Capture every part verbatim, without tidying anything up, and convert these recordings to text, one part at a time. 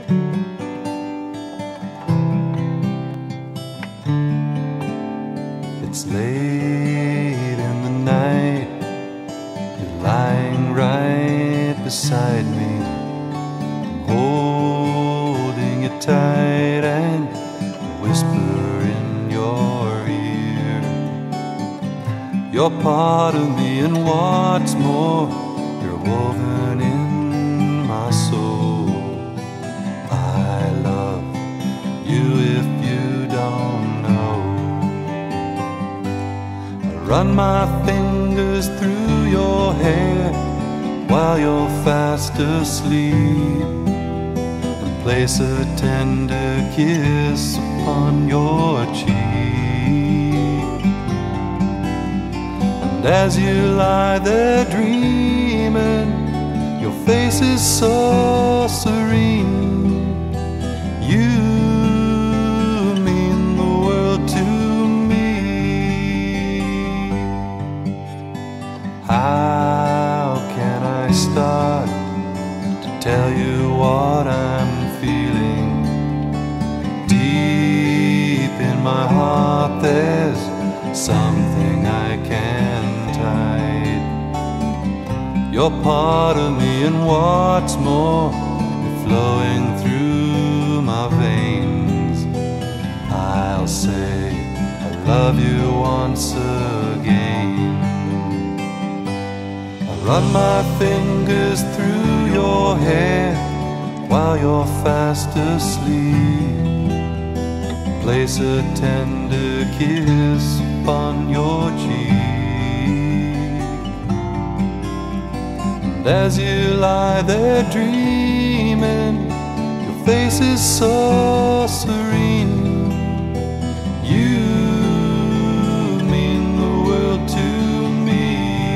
It's late in the night, you're lying right beside me. I'm holding you tight and whisper in your ear. You're part of me, and what's more, you're woven in my soul. I love you if you don't know. I run my fingers through your hair while you're fast asleep, and place a tender kiss upon your cheek. And as you lie there dreaming, your face is so serene. You mean the world to me. How can I start to tell you what I'm feeling? Deep in my heart there's something I can't hide. You're part of me, and what's more, you're flowing through my veins. I'll say I love you once again. I run my fingers through your hair while you're fast asleep, place a tender kiss upon your cheek. And as you lie there dreaming, your face is so serene. You mean the world to me.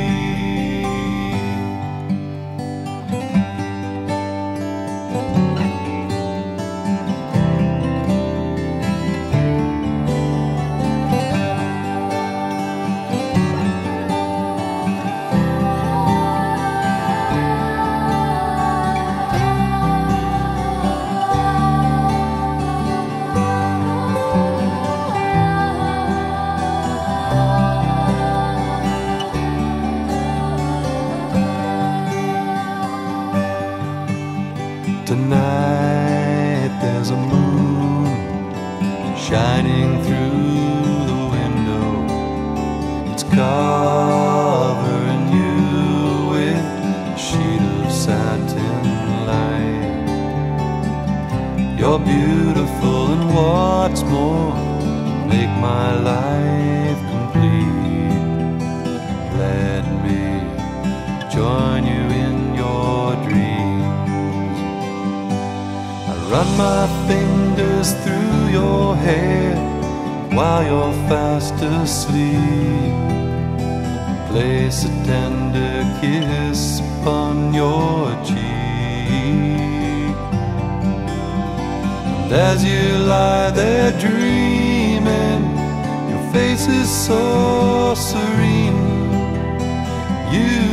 Tonight there's a moon shining through the window. It's covering you with a sheet of satin light. You're beautiful, and what's more, make my life complete. Let me join you in your dreams. Run my fingers through your hair while you're fast asleep, place a tender kiss upon your cheek. And as you lie there dreaming, your face is so serene. You